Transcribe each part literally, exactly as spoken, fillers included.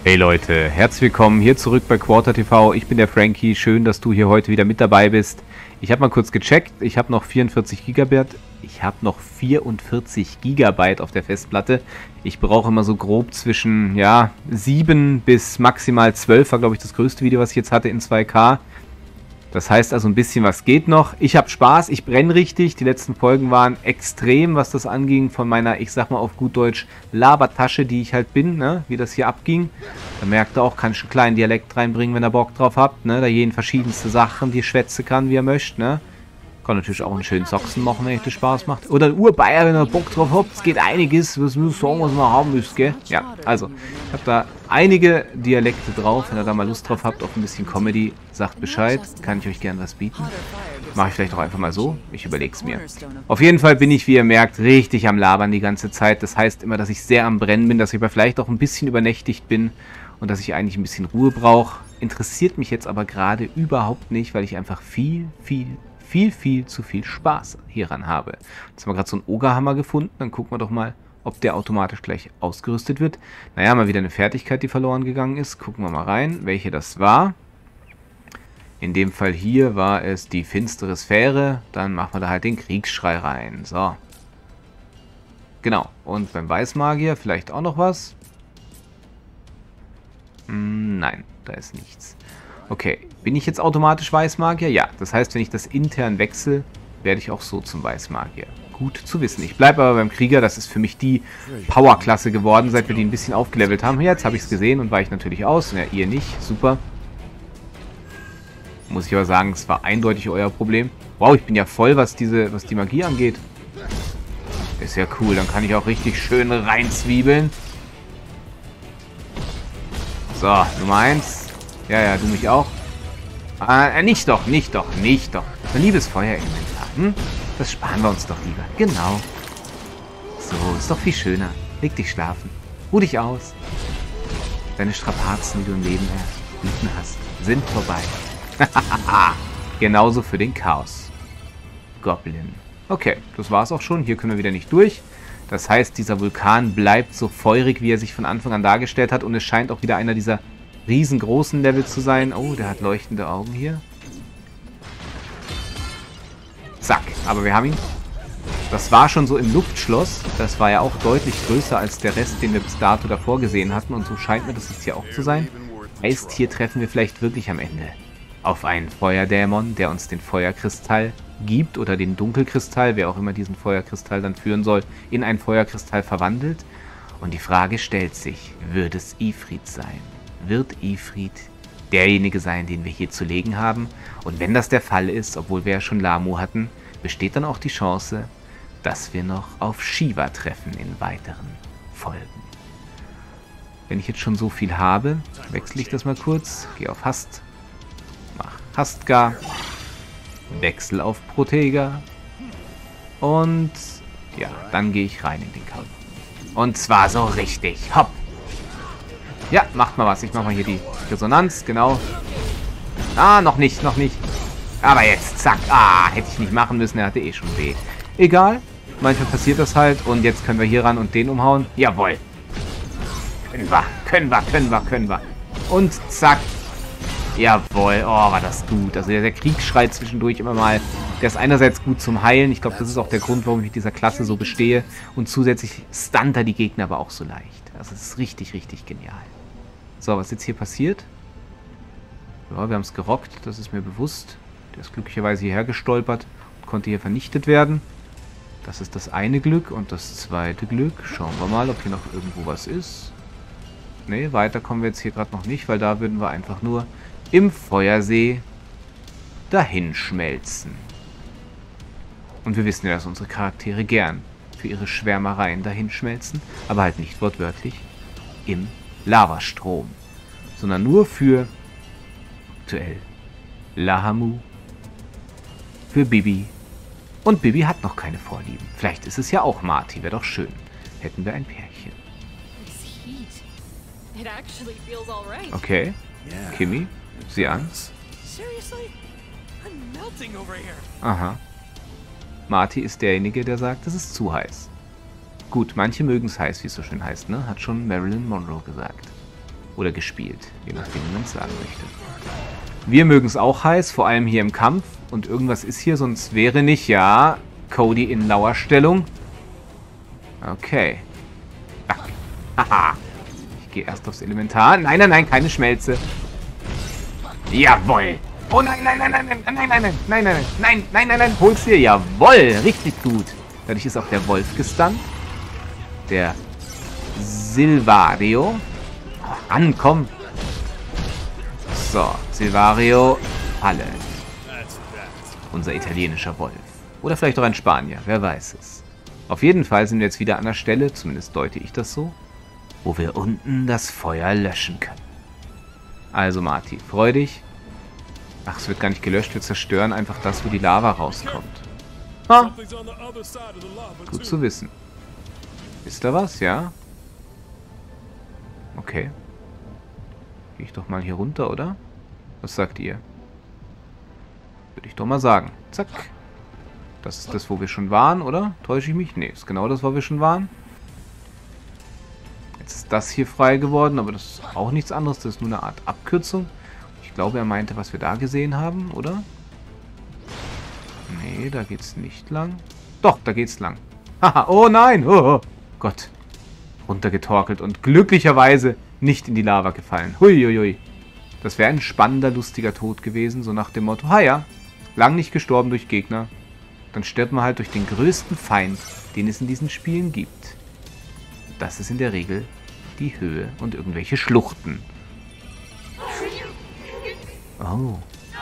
Hey Leute, herzlich willkommen hier zurück bei Quarter T V. Ich bin der Frankie, schön, dass du hier heute wieder mit dabei bist. Ich habe mal kurz gecheckt, ich habe noch vierundvierzig Gigabyte. Ich habe noch vierundvierzig Gigabyte auf der Festplatte. Ich brauche immer so grob zwischen, ja, sieben bis maximal zwölf, war glaube ich das größte Video, was ich jetzt hatte in zwei K. Das heißt also, ein bisschen was geht noch. Ich habe Spaß, ich brenne richtig. Die letzten Folgen waren extrem, was das anging, von meiner, ich sag mal auf gut Deutsch, Labertasche, die ich halt bin, ne? Wie das hier abging. Da merkt ihr auch, kann ich einen kleinen Dialekt reinbringen, wenn ihr Bock drauf habt, ne? Da jeden verschiedenste Sachen, die schwätze kann, wie er möchte, ne? Kann natürlich auch einen schönen Sachsen machen, wenn euch das Spaß macht. Oder ein Urbayer, wenn ihr Bock drauf habt. Es geht einiges, was müsst sagen, was man haben müsst, gell? Ja, also, ich habe da einige Dialekte drauf. Wenn ihr da mal Lust drauf habt, auf ein bisschen Comedy, sagt Bescheid. Kann ich euch gern was bieten. Mache ich vielleicht auch einfach mal so. Ich überlege es mir. Auf jeden Fall bin ich, wie ihr merkt, richtig am Labern die ganze Zeit. Das heißt immer, dass ich sehr am Brennen bin, dass ich aber vielleicht auch ein bisschen übernächtigt bin und dass ich eigentlich ein bisschen Ruhe brauche. Interessiert mich jetzt aber gerade überhaupt nicht, weil ich einfach viel, viel, viel, viel zu viel Spaß hieran habe. Jetzt haben wir gerade so einen Ogerhammer gefunden. Dann gucken wir doch mal, ob der automatisch gleich ausgerüstet wird. Naja, mal wieder eine Fertigkeit, die verloren gegangen ist. Gucken wir mal rein, welche das war. In dem Fall hier war es die finstere Sphäre. Dann machen wir da halt den Kriegsschrei rein. So. Genau. Und beim Weißmagier vielleicht auch noch was? Hm, nein, da ist nichts. Okay, bin ich jetzt automatisch Weißmagier? Ja, das heißt, wenn ich das intern wechsle, werde ich auch so zum Weißmagier. Gut zu wissen. Ich bleibe aber beim Krieger, das ist für mich die Powerklasse geworden, seit wir die ein bisschen aufgelevelt haben. Jetzt habe ich es gesehen und weiche natürlich aus. Ja, ihr nicht. Super. Muss ich aber sagen, es war eindeutig euer Problem. Wow, ich bin ja voll, was diese, was die Magie angeht. Ist ja cool, dann kann ich auch richtig schön reinzwiebeln. So, Nummer eins. Ja, ja, du mich auch. Äh, nicht doch, nicht doch, nicht doch. So ein liebes Feuerinventar. Hm? Das sparen wir uns doch lieber. Genau. So, ist doch viel schöner. Leg dich schlafen. Ruh dich aus. Deine Strapazen, die du im Leben erlitten hast, sind vorbei. Genauso für den Chaos Goblin. Okay, das war's auch schon. Hier können wir wieder nicht durch. Das heißt, dieser Vulkan bleibt so feurig, wie er sich von Anfang an dargestellt hat. Und es scheint auch wieder einer dieser riesengroßen Level zu sein. Oh, der hat leuchtende Augen hier. Zack, aber wir haben ihn. Das war schon so im Luftschloss. Das war ja auch deutlich größer als der Rest, den wir bis dato davor gesehen hatten. Und so scheint mir das jetzt hier auch zu sein. Heißt, hier treffen wir vielleicht wirklich am Ende auf einen Feuerdämon, der uns den Feuerkristall gibt. Oder den Dunkelkristall, wer auch immer diesen Feuerkristall dann führen soll, in einen Feuerkristall verwandelt. Und die Frage stellt sich, wird es Ifrit sein? Wird Ifrit derjenige sein, den wir hier zu legen haben? Und wenn das der Fall ist, obwohl wir ja schon Lahmo hatten, besteht dann auch die Chance, dass wir noch auf Shiva treffen in weiteren Folgen. Wenn ich jetzt schon so viel habe, wechsle ich das mal kurz, gehe auf Hast, mach Hastgar, wechsel auf Protega und ja, dann gehe ich rein in den Kampf. Und zwar so richtig, hopp! Ja, macht mal was. Ich mache mal hier die Resonanz, genau. Ah, noch nicht, noch nicht. Aber jetzt, zack. Ah, hätte ich nicht machen müssen, er hatte eh schon weh. Egal, manchmal passiert das halt. Und jetzt können wir hier ran und den umhauen. Jawohl. Können wir, können wir, können wir, können wir. Und zack. Jawohl, oh, war das gut. Also der, der Kriegsschrei zwischendurch immer mal, der ist einerseits gut zum Heilen. Ich glaube, das ist auch der Grund, warum ich mit dieser Klasse so bestehe. Und zusätzlich stunnt er die Gegner aber auch so leicht. Also es ist richtig, richtig genial. So, was jetzt hier passiert? Ja, wir haben es gerockt, das ist mir bewusst. Der ist glücklicherweise hierher gestolpert und konnte hier vernichtet werden. Das ist das eine Glück. Und das zweite Glück, schauen wir mal, ob hier noch irgendwo was ist. Ne, weiter kommen wir jetzt hier gerade noch nicht, weil da würden wir einfach nur im Feuersee dahinschmelzen. Und wir wissen ja, dass unsere Charaktere gern für ihre Schwärmereien dahinschmelzen, aber halt nicht wortwörtlich im Lavastrom, sondern nur für aktuell Lahamu, für Bibi. Und Bibi hat noch keine Vorlieben. Vielleicht ist es ja auch Marty, wäre doch schön. Hätten wir ein Pärchen. Okay, Kimi, sieh an. Aha. Marty ist derjenige, der sagt, es ist zu heiß. Gut, manche mögen es heiß, wie es so schön heißt, ne? Hat schon Marilyn Monroe gesagt. Oder gespielt, je nachdem, wie man es sagen möchte. Wir mögen es auch heiß, vor allem hier im Kampf. Und irgendwas ist hier, sonst wäre nicht, ja, Cody in Lauerstellung. Okay. Haha. Ich gehe erst aufs Elementar. Nein, nein, nein, keine Schmelze. Jawohl. Oh nein, nein, nein, nein, nein, nein, nein, nein, nein, nein, nein, nein, nein, nein, nein, hol's dir. Jawohl, richtig gut. Dadurch ist auch der Wolf gestunt. Der Silvario. Ran, komm. So, Silvario, Falle. Unser italienischer Wolf. Oder vielleicht auch ein Spanier, wer weiß es. Auf jeden Fall sind wir jetzt wieder an der Stelle, zumindest deute ich das so, wo wir unten das Feuer löschen können. Also Marty, freu dich. Ach, es wird gar nicht gelöscht, wir zerstören einfach das, wo die Lava rauskommt. Ah. Gut zu wissen. Ist da was? Ja? Okay. Gehe ich doch mal hier runter, oder? Was sagt ihr? Würde ich doch mal sagen. Zack. Das ist das, wo wir schon waren, oder? Täusche ich mich? Ne, ist genau das, wo wir schon waren. Jetzt ist das hier frei geworden, aber das ist auch nichts anderes. Das ist nur eine Art Abkürzung. Ich glaube, er meinte, was wir da gesehen haben, oder? Nee, da geht's nicht lang. Doch, da geht's lang. Haha, oh nein! Oh, oh Gott. Runtergetorkelt und glücklicherweise nicht in die Lava gefallen. Huiuiui. Das wäre ein spannender, lustiger Tod gewesen, so nach dem Motto, ha ja, lang nicht gestorben durch Gegner. Dann stirbt man halt durch den größten Feind, den es in diesen Spielen gibt. Das ist in der Regel die Höhe und irgendwelche Schluchten. Oh.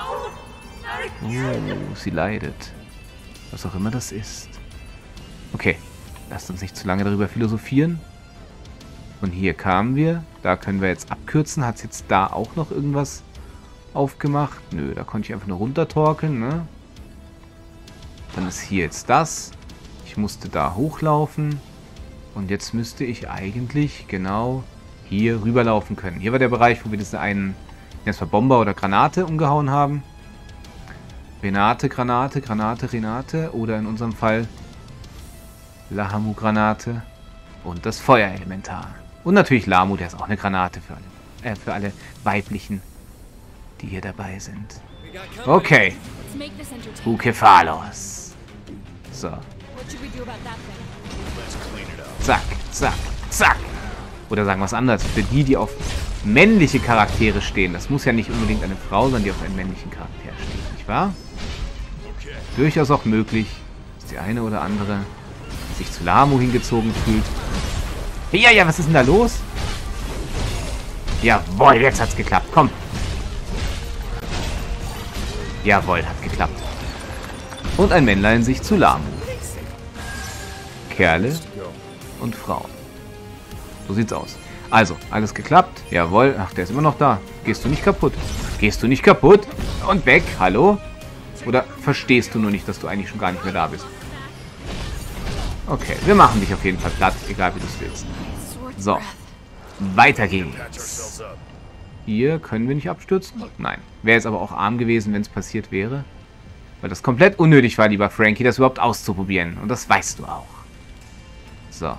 Oh, sie leidet. Was auch immer das ist. Okay, lasst uns nicht zu lange darüber philosophieren. Und hier kamen wir. Da können wir jetzt abkürzen. Hat es jetzt da auch noch irgendwas aufgemacht? Nö, da konnte ich einfach nur runtertorkeln, ne? Dann ist hier jetzt das. Ich musste da hochlaufen. Und jetzt müsste ich eigentlich genau hier rüberlaufen können. Hier war der Bereich, wo wir diesen einen, erstmal Bomber oder Granate umgehauen haben. Renate, Granate, Granate, Renate. Oder in unserem Fall Lahamu-Granate. Und das Feuerelementar. Und natürlich Lamu, der ist auch eine Granate für alle, äh, für alle Weiblichen, die hier dabei sind. Okay. Bukephalos. So. Zack, zack, zack. Oder sagen wir es anders. Für die, die auf männliche Charaktere stehen. Das muss ja nicht unbedingt eine Frau sein, die auf einen männlichen Charakter steht, nicht wahr? Durchaus auch möglich, dass die eine oder andere sich zu Lamu hingezogen fühlt. Ja, ja, was ist denn da los? Jawohl, jetzt hat's geklappt. Komm. Jawohl, hat geklappt. Und ein Männlein sich zu Lamu. Kerle und Frau. So sieht's aus. Also, alles geklappt. Jawohl. Ach, der ist immer noch da. Gehst du nicht kaputt? Gehst du nicht kaputt? Und weg. Hallo? Oder verstehst du nur nicht, dass du eigentlich schon gar nicht mehr da bist? Okay, wir machen dich auf jeden Fall platt, egal wie du es willst. So, weiter geht's. Hier können wir nicht abstürzen? Nein. Wäre jetzt aber auch arm gewesen, wenn es passiert wäre. Weil das komplett unnötig war, lieber Frankie, das überhaupt auszuprobieren. Und das weißt du auch. So.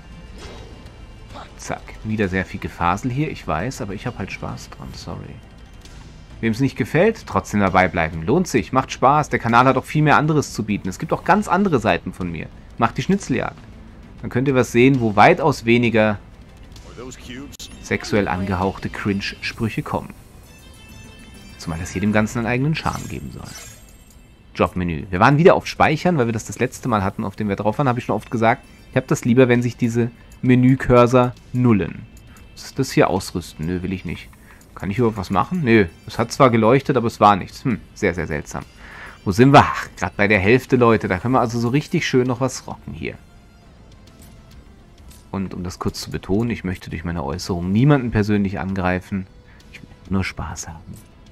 Zack. Wieder sehr viel Gefasel hier, ich weiß, aber ich habe halt Spaß dran, sorry. Wem es nicht gefällt, trotzdem dabei bleiben. Lohnt sich, macht Spaß. Der Kanal hat auch viel mehr anderes zu bieten. Es gibt auch ganz andere Seiten von mir. Macht die Schnitzeljagd. Dann könnt ihr was sehen, wo weitaus weniger sexuell angehauchte Cringe-Sprüche kommen. Zumal das hier dem Ganzen einen eigenen Charme geben soll. Jobmenü. Wir waren wieder auf Speichern, weil wir das das letzte Mal hatten, auf dem wir drauf waren. Habe ich schon oft gesagt, ich habe das lieber, wenn sich diese Menü-Cursor nullen. Was ist das hier? Ausrüsten? Nö, will ich nicht. Kann ich überhaupt was machen? Nö. Es hat zwar geleuchtet, aber es war nichts. Hm, sehr, sehr seltsam. Wo sind wir? Ach, gerade bei der Hälfte, Leute. Da können wir also so richtig schön noch was rocken hier. Und um das kurz zu betonen, ich möchte durch meine Äußerung niemanden persönlich angreifen. Ich möchte nur Spaß haben.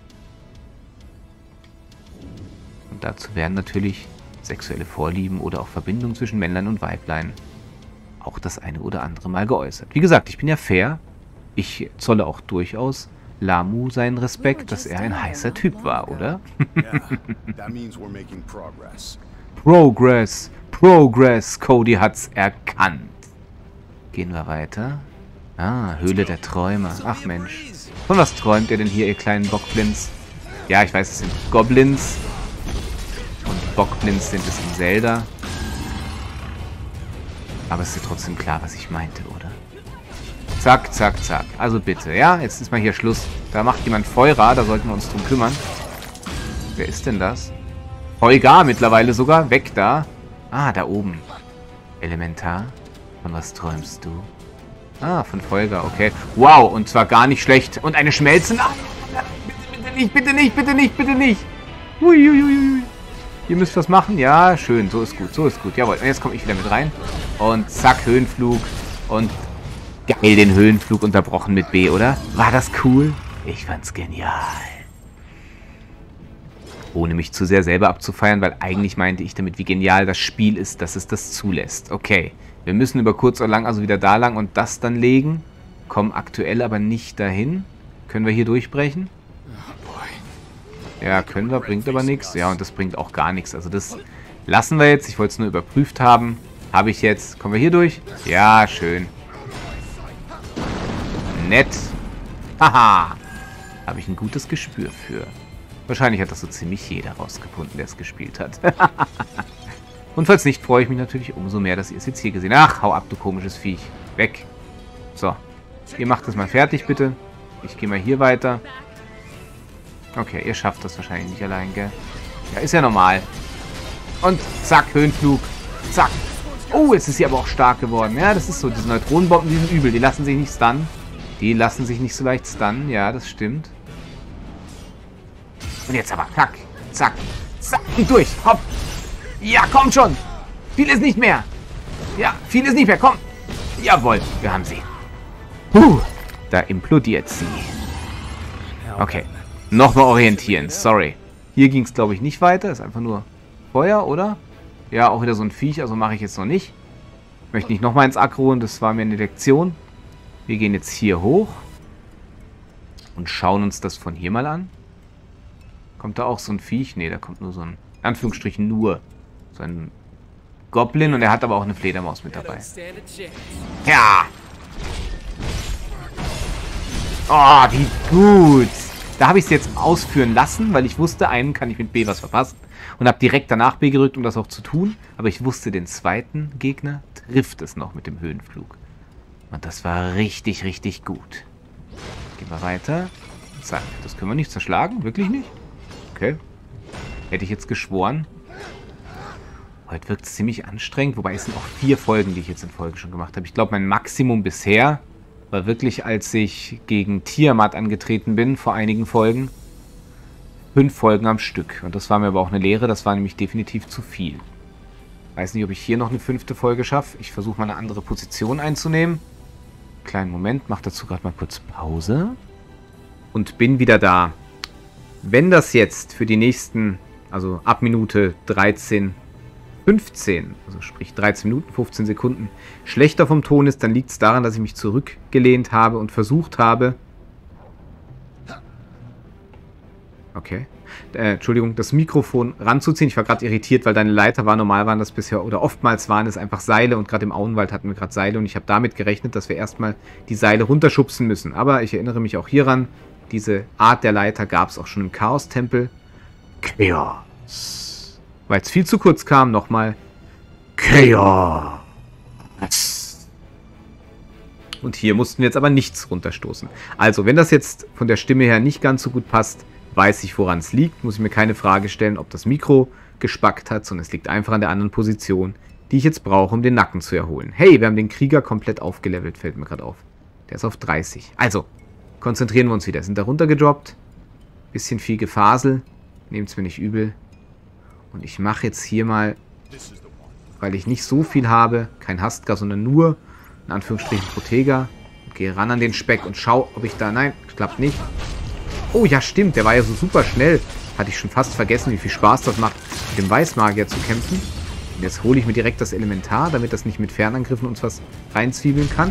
Und dazu werden natürlich sexuelle Vorlieben oder auch Verbindungen zwischen Männlein und Weiblein auch das eine oder andere Mal geäußert. Wie gesagt, ich bin ja fair. Ich zolle auch durchaus Lamu seinen Respekt, dass er ein heißer Typ war, oder? Progress, Progress, Cody hat's erkannt. Gehen wir weiter. Ah, Höhle der Träume. Ach Mensch. Von was träumt ihr denn hier, ihr kleinen Bockblins? Ja, ich weiß, es sind Goblins. Und Bockblins sind es in Zelda. Aber es ist ja trotzdem klar, was ich meinte, oder? Zack, zack, zack. Also bitte, ja? Jetzt ist mal hier Schluss. Da macht jemand Feuer, da sollten wir uns drum kümmern. Wer ist denn das? Heugar mittlerweile sogar. Weg da. Ah, da oben. Elementar. Von was träumst du? Ah, von Folger, okay. Wow, und zwar gar nicht schlecht. Und eine Schmelze. Nein, bitte, bitte nicht, bitte nicht, bitte nicht, bitte nicht. Uiuiui. Ihr müsst was machen? Ja, schön. So ist gut, so ist gut. Jawohl, und jetzt komme ich wieder mit rein. Und zack, Höhenflug. Und geil, den Höhenflug unterbrochen mit B, oder? War das cool? Ich fand's genial. Ohne mich zu sehr selber abzufeiern, weil eigentlich meinte ich damit, wie genial das Spiel ist, dass es das zulässt. Okay, wir müssen über kurz oder lang also wieder da lang und das dann legen. Kommen aktuell aber nicht dahin. Können wir hier durchbrechen? Ja, können wir, bringt aber nichts. Ja, und das bringt auch gar nichts. Also das lassen wir jetzt. Ich wollte es nur überprüft haben. Habe ich jetzt. Kommen wir hier durch? Ja, schön. Nett. Haha. Habe ich ein gutes Gespür für. Wahrscheinlich hat das so ziemlich jeder rausgefunden, der es gespielt hat. Und falls nicht, freue ich mich natürlich umso mehr, dass ihr es jetzt hier gesehen habt. Ach, hau ab, du komisches Viech. Weg. So. Ihr macht das mal fertig, bitte. Ich gehe mal hier weiter. Okay, ihr schafft das wahrscheinlich nicht allein, gell? Ja, ist ja normal. Und zack, Höhenflug. Zack. Oh, jetzt ist sie aber auch stark geworden. Ja, das ist so. Diese Neutronenbomben, die sind übel. Die lassen sich nicht stunnen. Die lassen sich nicht so leicht stunnen. Ja, das stimmt. Und jetzt aber. Zack. Zack. Zack. Und durch. Hopp. Ja, komm schon. Viel ist nicht mehr. Ja, viel ist nicht mehr. Komm. Jawohl. Wir haben sie. Puh. Da implodiert sie. Okay. Nochmal orientieren. Sorry. Hier ging es, glaube ich, nicht weiter. Ist einfach nur Feuer, oder? Ja, auch wieder so ein Viech. Also mache ich jetzt noch nicht. Ich möchte nicht nochmal ins Aggro. Und das war mir eine Lektion. Wir gehen jetzt hier hoch. Und schauen uns das von hier mal an. Kommt da auch so ein Viech? Ne, da kommt nur so ein, in Anführungsstrichen nur, so ein Goblin. Und er hat aber auch eine Fledermaus mit dabei. Ja! Oh, wie gut! Da habe ich es jetzt ausführen lassen, weil ich wusste, einen kann ich mit B was verpassen. Und habe direkt danach B gerückt, um das auch zu tun. Aber ich wusste, den zweiten Gegner trifft es noch mit dem Höhenflug. Und das war richtig, richtig gut. Gehen wir weiter. Zack, das können wir nicht zerschlagen. Wirklich nicht? Okay. Hätte ich jetzt geschworen. Heute wirkt es ziemlich anstrengend. Wobei es sind auch vier Folgen, die ich jetzt in Folge schon gemacht habe. Ich glaube, mein Maximum bisher war wirklich, als ich gegen Tiamat angetreten bin, vor einigen Folgen. Fünf Folgen am Stück. Und das war mir aber auch eine Lehre. Das war nämlich definitiv zu viel. Weiß nicht, ob ich hier noch eine fünfte Folge schaffe. Ich versuche mal eine andere Position einzunehmen. Kleinen Moment, mache dazu gerade mal kurz Pause. Und bin wieder da. Wenn das jetzt für die nächsten, also ab Minute dreizehn, fünfzehn, also sprich dreizehn Minuten, fünfzehn Sekunden, schlechter vom Ton ist, dann liegt es daran, dass ich mich zurückgelehnt habe und versucht habe, okay, äh, Entschuldigung, das Mikrofon ranzuziehen. Ich war gerade irritiert, weil deine Leiter war, normal waren das bisher, oder oftmals waren es einfach Seile und gerade im Auenwald hatten wir gerade Seile und ich habe damit gerechnet, dass wir erstmal die Seile runterschubsen müssen. Aber ich erinnere mich auch hieran, diese Art der Leiter gab es auch schon im Chaos-Tempel. Chaos. Weil es viel zu kurz kam, nochmal Chaos. Und hier mussten wir jetzt aber nichts runterstoßen. Also, wenn das jetzt von der Stimme her nicht ganz so gut passt, weiß ich, woran es liegt. Muss ich mir keine Frage stellen, ob das Mikro gespackt hat, sondern es liegt einfach an der anderen Position, die ich jetzt brauche, um den Nacken zu erholen. Hey, wir haben den Krieger komplett aufgelevelt, fällt mir gerade auf. Der ist auf dreißig. Also, konzentrieren wir uns wieder. Sind da runtergedroppt. Bisschen viel Gefasel. Nehmt es mir nicht übel. Und ich mache jetzt hier mal, weil ich nicht so viel habe, kein Hastgar, sondern nur, in Anführungsstrichen, Protega. Gehe ran an den Speck und schau, ob ich da... Nein, klappt nicht. Oh ja, stimmt. Der war ja so super schnell. Hatte ich schon fast vergessen, wie viel Spaß das macht, mit dem Weißmagier zu kämpfen. Und jetzt hole ich mir direkt das Elementar, damit das nicht mit Fernangriffen uns was reinzwiebeln kann.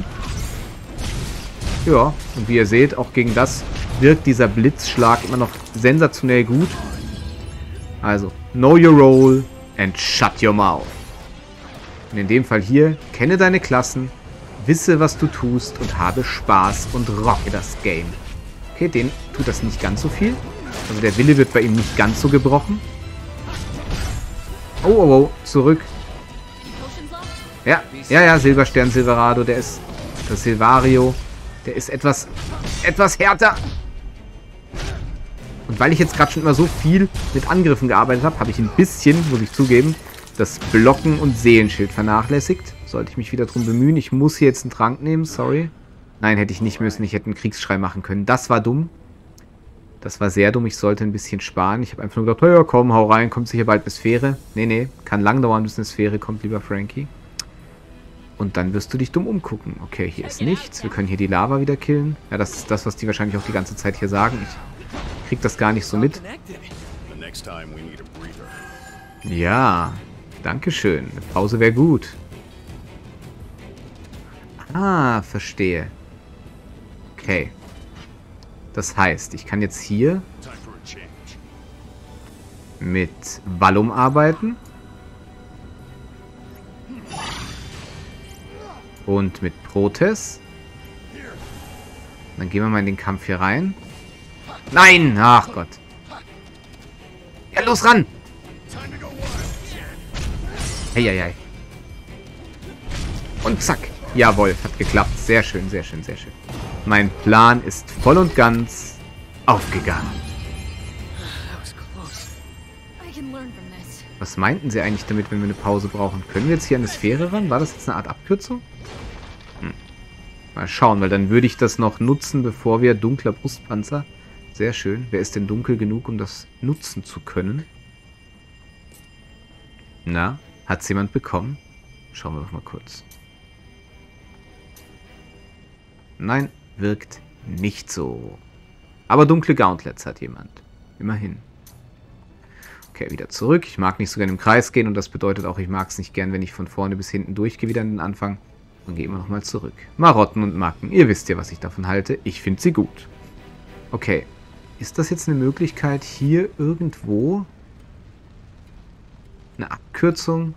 Ja, und wie ihr seht, auch gegen das wirkt dieser Blitzschlag immer noch sensationell gut. Also, know your role and shut your mouth. Und in dem Fall hier, kenne deine Klassen, Wisse, was du tust und habe Spaß und rocke das Game. Okay, den tut das nicht ganz so viel. Also der Wille wird bei ihm nicht ganz so gebrochen. Oh, oh, oh, zurück. Ja, ja, ja, Silberstern Silverado, der ist, das Silvario, der ist etwas, etwas härter. Und weil ich jetzt gerade schon immer so viel mit Angriffen gearbeitet habe, habe ich ein bisschen, muss ich zugeben, das Blocken und Seelenschild vernachlässigt. Sollte ich mich wieder drum bemühen. Ich muss hier jetzt einen Trank nehmen, sorry. Nein, hätte ich nicht müssen. Ich hätte einen Kriegsschrei machen können. Das war dumm. Das war sehr dumm. Ich sollte ein bisschen sparen. Ich habe einfach nur gedacht, ja komm, hau rein, kommt sicher bald eine Sphäre. Nee, nee, kann lang dauern, bis eine Sphäre kommt, lieber Frankie. Und dann wirst du dich dumm umgucken. Okay, hier ist nichts. Wir können hier die Lava wieder killen. Ja, das ist das, was die wahrscheinlich auch die ganze Zeit hier sagen. Ich krieg das gar nicht so mit. Ja, dankeschön. Eine Pause wäre gut. Ah, verstehe. Okay. Das heißt, ich kann jetzt hier mit Vallum arbeiten. Und mit Protes. Dann gehen wir mal in den Kampf hier rein. Nein! Ach Gott. Ja, los ran! Heieiei. Und zack. Jawohl, hat geklappt. Sehr schön, sehr schön, sehr schön. Mein Plan ist voll und ganz aufgegangen. Was meinten sie eigentlich damit, wenn wir eine Pause brauchen? Können wir jetzt hier an eine Sphäre ran? War das jetzt eine Art Abkürzung? Hm. Mal schauen, weil dann würde ich das noch nutzen, bevor wir dunkler Brustpanzer. Sehr schön. Wer ist denn dunkel genug, um das nutzen zu können? Na, hat's jemand bekommen? Schauen wir doch mal kurz. Nein, wirkt nicht so. Aber dunkle Gauntlets hat jemand. Immerhin. Okay, wieder zurück. Ich mag nicht so gerne im Kreis gehen und das bedeutet auch, ich mag es nicht gern, wenn ich von vorne bis hinten durchgehe wieder an den Anfang. Dann gehen wir nochmal zurück. Marotten und Macken. Ihr wisst ja, was ich davon halte. Ich finde sie gut. Okay. Ist das jetzt eine Möglichkeit, hier irgendwo eine Abkürzung?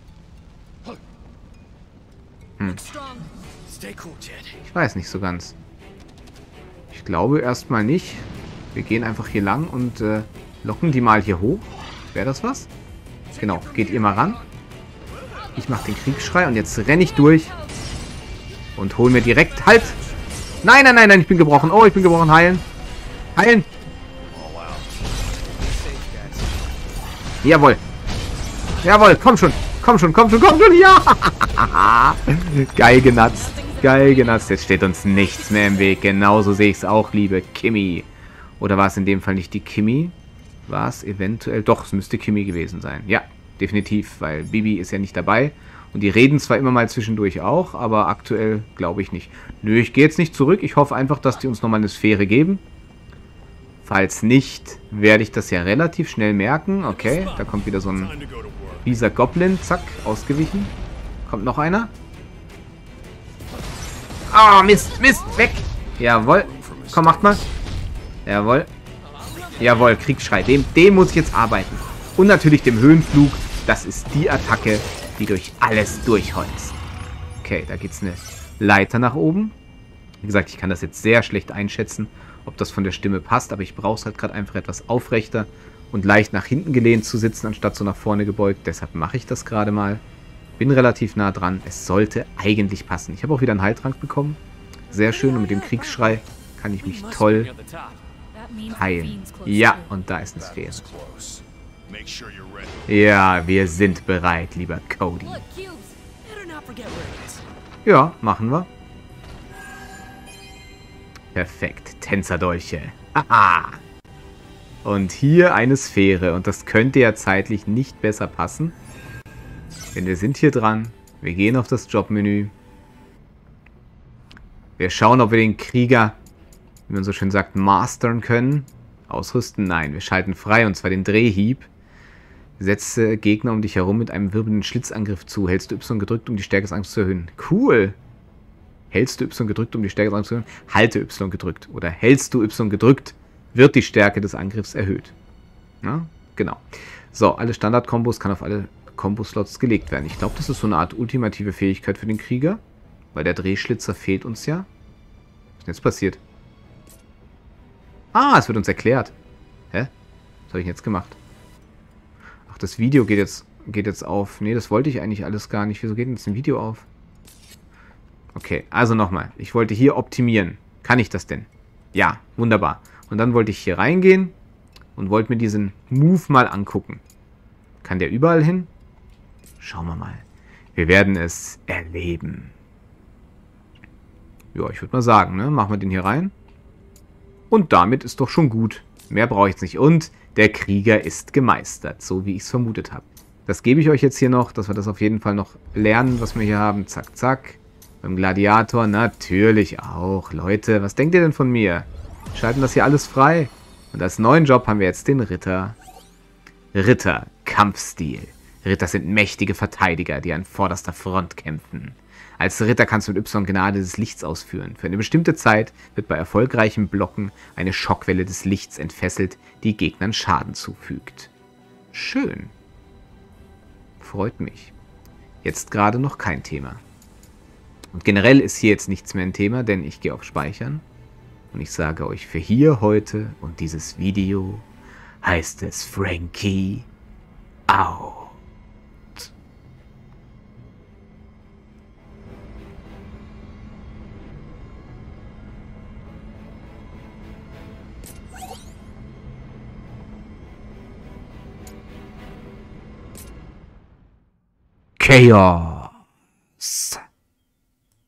Hm. Ich weiß nicht so ganz. Ich glaube erstmal nicht. Wir gehen einfach hier lang und äh, locken die mal hier hoch. Wäre das was? Genau, geht ihr mal ran. Ich mache den Kriegsschrei und jetzt renne ich durch und hole mir direkt... Halt! Nein, nein, nein, nein, ich bin gebrochen. Oh, ich bin gebrochen. Heilen. Heilen. Jawohl. Jawohl, komm schon. Komm schon, komm schon, komm schon. Ja! Geil genatzt. Geil genatzt. Jetzt steht uns nichts mehr im Weg. Genauso sehe ich es auch, liebe Kimmy. Oder war es in dem Fall nicht die Kimmy? War es eventuell... Doch, es müsste Kimmy gewesen sein. Ja, definitiv, weil Bibi ist ja nicht dabei. Und die reden zwar immer mal zwischendurch auch, aber aktuell glaube ich nicht. Nö, ich gehe jetzt nicht zurück. Ich hoffe einfach, dass die uns nochmal eine Sphäre geben. Falls nicht, werde ich das ja relativ schnell merken. Okay, da kommt wieder so ein fieser Goblin. Zack, ausgewichen. Kommt noch einer. Ah, oh, Mist, Mist, weg. Jawohl. Komm, macht mal. Jawohl. Jawohl, Kriegsschrei. Dem, dem muss ich jetzt arbeiten. Und natürlich dem Höhenflug. Das ist die Attacke, die durch alles durchholzt. Okay, da geht's eine Leiter nach oben. Wie gesagt, ich kann das jetzt sehr schlecht einschätzen, ob das von der Stimme passt, aber ich brauche es halt gerade einfach etwas aufrechter und leicht nach hinten gelehnt zu sitzen, anstatt so nach vorne gebeugt. Deshalb mache ich das gerade mal. Bin relativ nah dran. Es sollte eigentlich passen. Ich habe auch wieder einen Heiltrank bekommen. Sehr schön. Und mit dem Kriegsschrei kann ich mich toll heilen. Ja, und da ist eine Sphäre. Ja, wir sind bereit, lieber Cody. Ja, machen wir. Perfekt. Tänzerdolche. Haha. Und hier eine Sphäre. Und das könnte ja zeitlich nicht besser passen. Denn wir sind hier dran. Wir gehen auf das Jobmenü. Wir schauen, ob wir den Krieger, wie man so schön sagt, mastern können. Ausrüsten? Nein, wir schalten frei. Und zwar den Drehhieb. Setze Gegner um dich herum mit einem wirbelnden Schlitzangriff zu. Hältst du Y gedrückt, um die Stärke des Angriffs zu erhöhen. Cool. Hältst du Y gedrückt, um die Stärke des Angriffs zu erhöhen? Halte Y gedrückt. Oder hältst du Y gedrückt, wird die Stärke des Angriffs erhöht. Ja, genau. So, alle Standard-Kombos kann auf alle Kombo-Slots gelegt werden. Ich glaube, das ist so eine Art ultimative Fähigkeit für den Krieger. Weil der Drehschlitzer fehlt uns ja. Was ist denn jetzt passiert? Ah, es wird uns erklärt. Hä? Was habe ich jetzt gemacht? Ach, das Video geht jetzt, geht jetzt auf. Nee, das wollte ich eigentlich alles gar nicht. Wieso geht denn jetzt ein Video auf? Okay, also nochmal. Ich wollte hier optimieren. Kann ich das denn? Ja, wunderbar. Und dann wollte ich hier reingehen und wollte mir diesen Move mal angucken. Kann der überall hin? Schauen wir mal. Wir werden es erleben. Ja, ich würde mal sagen, ne? Machen wir den hier rein. Und damit ist doch schon gut. Mehr brauche ich jetzt nicht. Und der Krieger ist gemeistert, so wie ich es vermutet habe. Das gebe ich euch jetzt hier noch, dass wir das auf jeden Fall noch lernen, was wir hier haben. Zack, zack. Beim Gladiator natürlich auch. Leute, was denkt ihr denn von mir? Wir schalten das hier alles frei. Und als neuen Job haben wir jetzt den Ritter. Ritter, Kampfstil. Ritter sind mächtige Verteidiger, die an vorderster Front kämpfen. Als Ritter kannst du mit Y Gnade des Lichts ausführen. Für eine bestimmte Zeit wird bei erfolgreichem Blocken eine Schockwelle des Lichts entfesselt, die Gegnern Schaden zufügt. Schön. Freut mich. Jetzt gerade noch kein Thema. Und generell ist hier jetzt nichts mehr ein Thema, denn ich gehe auf Speichern. Und ich sage euch, für hier heute und dieses Video heißt es Frankie out. Chaos.